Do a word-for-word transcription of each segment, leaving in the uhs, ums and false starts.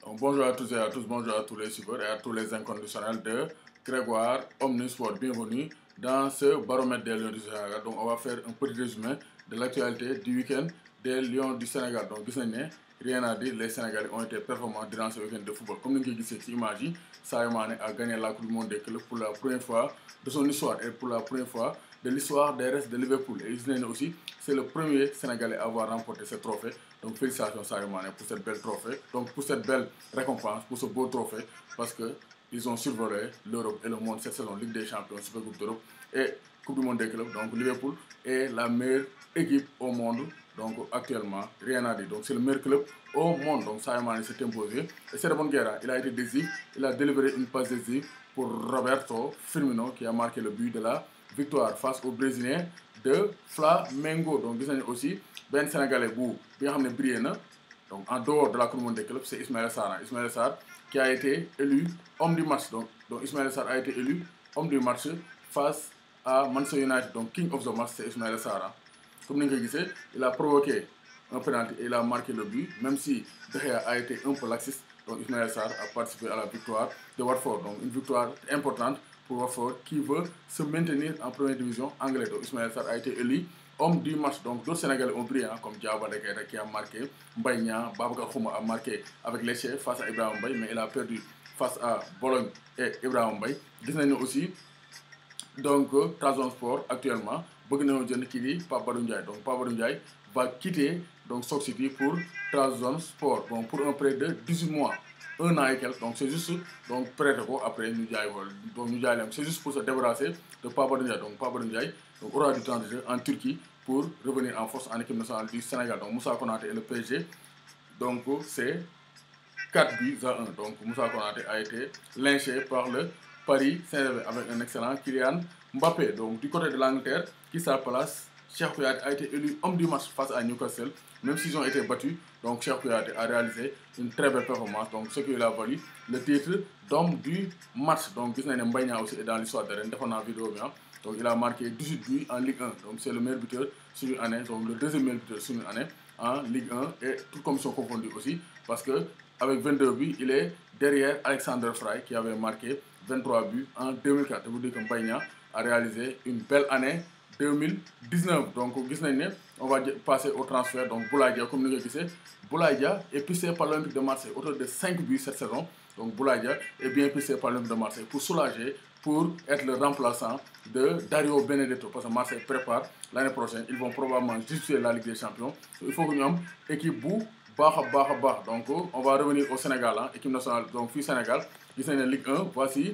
Donc, bonjour à tous et à tous, bonjour à tous les suiveurs et à tous les inconditionnels de Grégoire Omnisport. Bienvenue dans ce baromètre des Lions du Sénégal. Donc, on va faire un petit résumé de l'actualité du week-end des Lions du Sénégal. Donc, gis nañ ne rien à dire, les Sénégalais ont été performants durant ce week-end de football. Comme ni nga ko gisee ci image yi, Sadio Mané a gagné la Coupe du Monde des clubs pour la première fois de son histoire et pour la première fois de l'histoire des restes de Liverpool. Et gis nañ ne aussi, c'est le premier Sénégalais à avoir remporté ce trophée. Donc félicitations Sadio Mané pour cette belle trophée, donc pour cette belle récompense, pour ce beau trophée, parce qu'ils ont survolé l'Europe et le monde cette saison, Ligue des Champions, Super Coupe d'Europe et Coupe du Monde des clubs. Donc Liverpool est la meilleure équipe au monde, donc actuellement, rien à dire. Donc c'est le meilleur club au monde, donc Sadio Mané s'est imposé. Et c'est de bonne guerre, il a été décisif, il a délivré une passe décisive pour Roberto Firmino qui a marqué le but de la victoire face aux Brésiliens de Flamengo. Donc gis nañu aussi benn Sénégalais bu bi nga xam ne brillé na donc en dehors de la Coupe du Monde des clubs, c'est Ismaïla Sarr. Ismaïla Sarr qui a été élu homme du match. Donc, donc Ismaïla Sarr a été élu homme du match face à Manchester United. Donc king of the match, c'est Ismaïla Sarr. Comme ni nga ko gisee, il a provoqué un penalty et il a marqué le but, même si De Gea a été un peu laxiste. Donc Ismaïla Sarr a participé à la victoire de Watford. Donc une victoire importante pour Watford qui veut se maintenir en première division anglaise. Donc Ismaïla Sarr a été élu homme du match. Donc d'autres Sénégalais ont brillé, hein, comme Diaba de Keita qui a marqué, Mbaye Niang, Babacar Xuma a marqué avec l'Esche face à Ibrahima Mbaye, mais il a perdu face à Bologne et Ibrahima Mbaye. Gis nañu aussi donc Trabzonspor actuellement bëgg nañoo jënd kii di Pape Badou Ndiaye. Donc Pape Badou Ndiaye va quitter donc Stoke City pour Trabzonspor, bon, pour un prêt de dix-huit mois. Un an et quelques, donc c'est juste donc prêter ko après ñu jaay ko donc ñu jaay leen c'est juste pour se débarrasser de Pape Badou Ndiaye. Donc Pape Badou Ndiaye donc aura du temps de jeu en Turquie pour revenir en force en équipe nationale du Sénégal. Donc Moussa Konaté et le P S G, donc c'est quatre buts à un. Donc Moussa Konaté a été lynché par le Paris Saint-Germain avec un excellent Kylian Mbappé. Donc du côté de l'Angleterre, qui sa place, Cheikh Kouyaté a été élu homme du match face à Newcastle. Même s'ils ont été battus, donc Cheikh Kouyaté a réalisé une très belle performance, donc ce qui lui a valu le titre d'homme du match. Donc gis nañ ne Mbaye Niang aussi est dans l'histoire de Rennes, defoon naa vidéo bi. Donc il a marqué dix-huit buts en Ligue un, donc c'est le meilleur buteur sur une année, donc le deuxième meilleur buteur sur une année en Ligue un, et toutes commissions confondues aussi, parce que avec vingt-deux buts, il est derrière Alexander Frey qui avait marqué vingt-trois buts en deux mille quatre. Je vous dis que Mbaye Niang a réalisé une belle année deux mille dix-neuf. Donc gis nañ ne on va passer au transfert. Donc Boulaye Dia, comme ni nga gisee, Boulaye Dia est pissé par l'Olympique de Marseille, auteur de cinq buts cette saison. Donc Boulaye Dia est bien pissé par l'Olympique de Marseille pour soulager, pour être le remplaçant de Dario Benedetto, parce que Marseille prépare l'année prochaine, ils vont probablement disputer la Ligue des Champions. Il faut que ñu am équipe bu baax a baax a baax. Donc on va revenir au Sénégal, hein, équipe nationale, donc fii Sénégal gis nañ ne Ligue un. Voici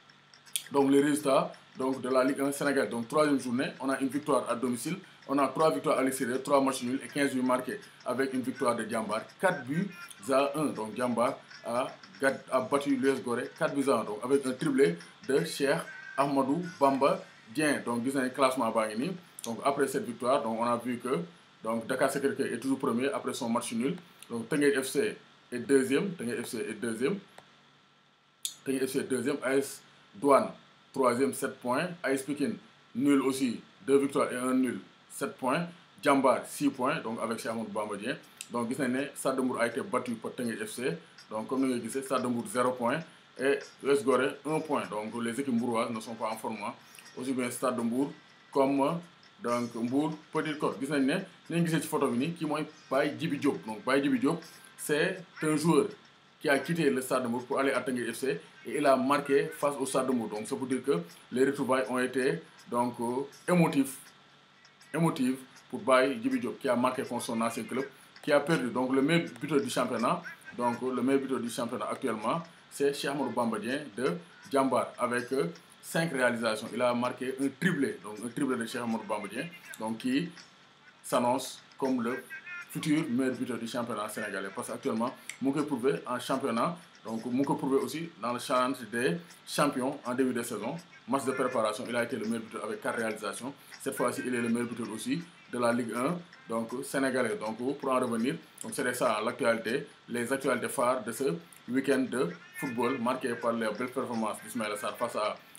donc les résultats donc de la Ligue un Sénégal. Donc troisième journée, on a une victoire à domicile, on a trois victoires à l'extérieur, trois matchs nuls et quinze buts marqués avec une victoire de Diambar, quatre buts à un. Donc Diambar a, a battu l'U S Gorée quatre buts à un, donc avec un triplé de Cheikh Ahmadou Bamba Dieng. Donc gis nañ classement baa ngi nii. Donc après cette victoire, donc on a vu que donc Dakar Sacré-Cœur est toujours premier après son match nul. Donc Teungueth F C est deuxième, Teungueth F C est deuxième, Teungueth F C est deuxième, A S Douane troisième, sept points, A S Pikine nul aussi, deux victoires et un nul, sept points, Diambar six points, donc avec Cheikh Ahmadou Bamba Dieng. Donc gis nañ ne Stade de Mbour a été battu par Teungueth F C, donc comme ni nga gisee Stade de Mbour zéro point et U S Gorée un point. Donc les équipes mbouroises ne sont pas en forme, aussi bien Stade de Mbour comme donc Mbour Petite Côte. Gis nañ ne ni nga gisee ci photo bi nii kii mooy Baye Djibi Diop. Donc Baye Djibi Diop c'est un joueur qui a quitté le Stade de Mbour pour aller à Teungueth F C et il a marqué face au Stade de Mbour. Donc ça veut dire que les retrouvailles ont été donc émotifs, émotives pour Baye Djibi Diop qui a marqué contre son ancien club, qui a perdu. Donc le meilleur buteur du championnat, donc le meilleur buteur du championnat actuellement, c'est Cheikh Ahmadou Bamba Dieng de Diambar avec cinq réalisations. Il a marqué un triplé, donc un triplé de Cheikh Ahmadou Bamba Dieng, donc qui s'annonce comme le futur meilleur buteur du championnat sénégalais, parce qu'actuellement mu ngi koy prouvé en championnat, donc mu ngi ko prouvé aussi dans le challenge des champions en début de saison. Match de préparation, il a été le meilleur buteur avec quatre réalisations. Cette fois-ci, il est le meilleur buteur aussi de la Ligue un, donc sénégalais. Donc pour en revenir, donc c'était ça l'actualité, les actualités phares de ce week-end de football marqué par les belles performances d'Ismaïla Sarr face à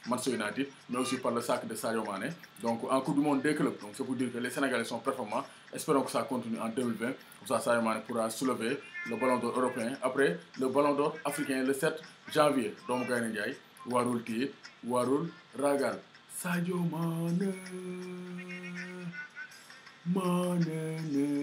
Manchester United, mais aussi par le sac de Sadio Mané. Donc en Coupe du Monde des clubs, donc c'est pour dire que les Sénégalais sont performants. Espérons que ça continue en deux mille vingt. Comme ça, Sadio Mané pourra soulever le ballon d'or européen. Après, le ballon d'or africain le sept janvier. Donc Gaïndé Ndiaye warul tiit warul ragal Sadio Mané Mané